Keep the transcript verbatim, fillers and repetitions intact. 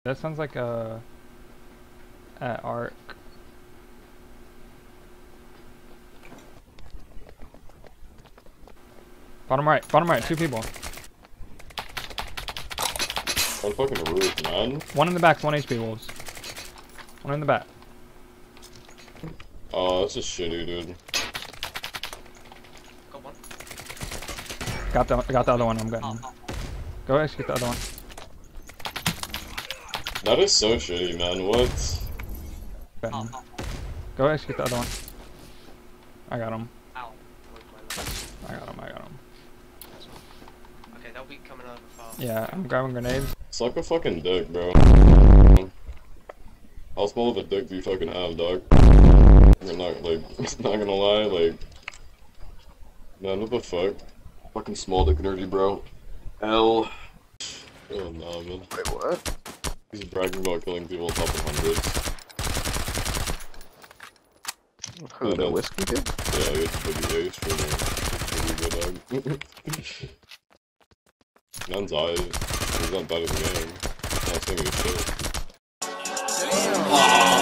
That sounds like a at Arc. Bottom right, bottom right, two people. On fucking roof, man. One in the back, one H P, Wolves. One in the back. Oh, that's just shitty, dude. Got one. Got the got the other one. I'm getting him. Go execute the other one. That is so shitty, man. What? Getting him. Go execute the other one. I got him. Ow. I got him. I got him. Okay, they'll be coming over fast. Yeah, I'm grabbing grenades. Suck a fucking dick, bro. How small of a dick do you fucking have, dog? You're not, like, not gonna lie, like... Man, what the fuck? Fucking small dick energy, bro. L. Oh, nah, man. Wait, what? He's bragging about killing people on top of hundreds. Who, Uh, the no. whiskey dude? Yeah, it's pretty ace for the pretty good dog. Man's eyes. He's not bad at the game. Not saying he's shit. Damn!